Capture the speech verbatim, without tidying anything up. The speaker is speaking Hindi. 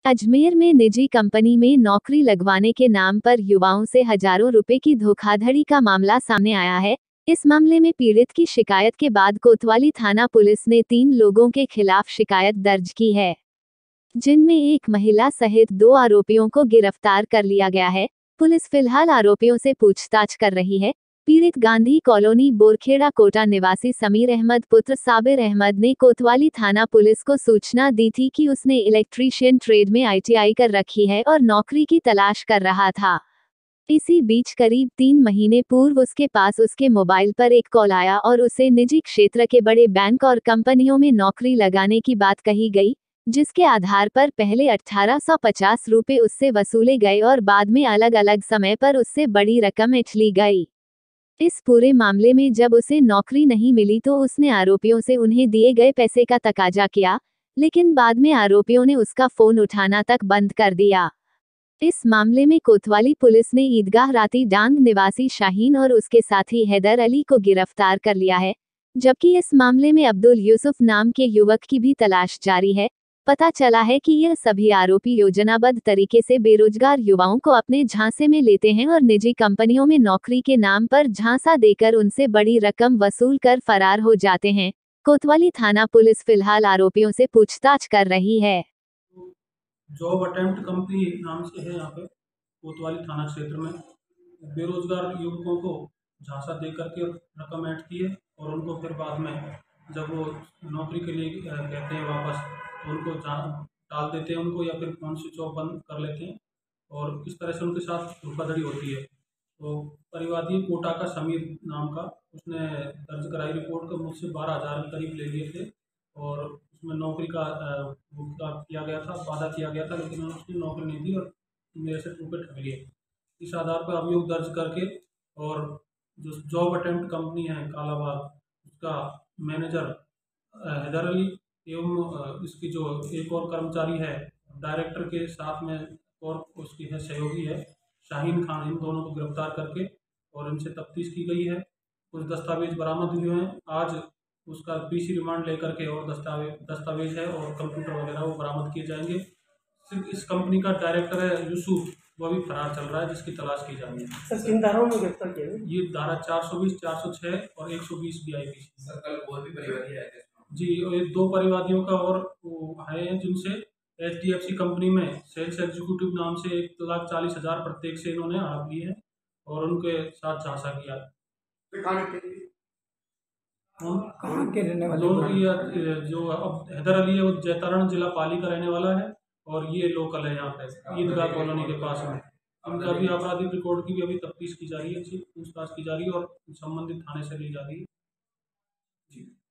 अजमेर में निजी कंपनी में नौकरी लगवाने के नाम पर युवाओं से हजारों रुपए की धोखाधड़ी का मामला सामने आया है। इस मामले में पीड़ित की शिकायत के बाद कोतवाली थाना पुलिस ने तीन लोगों के खिलाफ शिकायत दर्ज की है, जिनमें एक महिला सहित दो आरोपियों को गिरफ्तार कर लिया गया है। पुलिस फिलहाल आरोपियों से पूछताछ कर रही है। पीड़ित गांधी कॉलोनी बोरखेड़ा कोटा निवासी समीर अहमद पुत्र साबिर अहमद ने कोतवाली थाना पुलिस को सूचना दी थी कि उसने इलेक्ट्रीशियन ट्रेड में आई टी आई कर रखी है और नौकरी की तलाश कर रहा था। इसी बीच करीब तीन महीने पूर्व उसके पास उसके मोबाइल पर एक कॉल आया और उसे निजी क्षेत्र के बड़े बैंक और कंपनियों में नौकरी लगाने की बात कही गई, जिसके आधार पर पहले अठारह सौ पचास रुपए उससे वसूले गए और बाद में अलग अलग समय पर उससे बड़ी रकम ऐंठ ली गई। इस पूरे मामले में जब उसे नौकरी नहीं मिली तो उसने आरोपियों से उन्हें दिए गए पैसे का तकाजा किया, लेकिन बाद में आरोपियों ने उसका फोन उठाना तक बंद कर दिया। इस मामले में कोतवाली पुलिस ने ईदगाह राती डांग निवासी शाहीन और उसके साथी हैदर अली को गिरफ्तार कर लिया है, जबकि इस मामले में अब्दुल यूसुफ नाम के युवक की भी तलाश जारी है। पता चला है कि यह सभी आरोपी योजनाबद्ध तरीके से बेरोजगार युवाओं को अपने झांसे में लेते हैं और निजी कंपनियों में नौकरी के नाम पर झांसा देकर उनसे बड़ी रकम वसूल कर फरार हो जाते हैं। कोतवाली थाना पुलिस फिलहाल आरोपियों से पूछताछ कर रही है। जॉब अटेम्प्ट कंपनी नाम से है यहाँ पे कोतवाली थाना क्षेत्र में बेरोजगार युवकों को झांसा दे करके रकम ऐंठती है और उनको फिर बाद में जब वो नौकरी के लिए कहते हैं वापस तो उनको टाल देते हैं उनको, या फिर फोन स्विच ऑफ बंद कर लेते हैं और इस तरह से उनके साथ धोखाधड़ी होती है। तो परिवादी कोटा का समीर नाम का उसने दर्ज कराई रिपोर्ट का मुझसे बारह हज़ार के करीब ले लिए थे और उसमें नौकरी का भुगतान किया गया था, वादा किया गया था, लेकिन उसने नौकरी नहीं दी और मेरे से रुपये ठग लिए। इस आधार पर अभियोग दर्ज करके और जो जॉब अटेम्प्ट कंपनी है कालाबाग उसका मैनेजर हैदर अली एवं इसकी जो एक और कर्मचारी है डायरेक्टर के साथ में और उसकी है सहयोगी है शाहीन खान, इन दोनों को गिरफ्तार करके और इनसे तफ्तीश की गई है। कुछ दस्तावेज बरामद हुए हैं। आज उसका पीसी रिमांड लेकर के और दस्तावेज दस्तावेज है और कंप्यूटर वगैरह वो बरामद किए जाएंगे। सिर्फ इस कंपनी का डायरेक्टर है यूसुफ, वो भी फरार चल रहा है, जिसकी तलाश की जा रही है। सर किन धाराओं में गिरफ्तार किया गया? ये धारा चार सौ बीस, चार सौ छः और एक सौ बीस बी आई पी। सर कल और भी परिवादी आए थे जी, ये दो परिवादियों का और है जिनसे H D F C company में सेल्स एग्जीक्यूटिव नाम से एक लाख चालीस हजार प्रत्येक से इन्होंने हड़प ली है और उनके साथ झांसा किया। कहाँ के रहने वाले? दोनों की जो अब हैदर अली है वो जैतारण जिला पाली का रहने वाला है और ये लोकल है यहाँ पे ईदगाह कॉलोनी के पास में। इनका अभी आपराधिक रिकॉर्ड की भी अभी तफ्तीश की जा रही है, पूछताछ की जा रही है और संबंधित थाने से ली जा रही है। जी।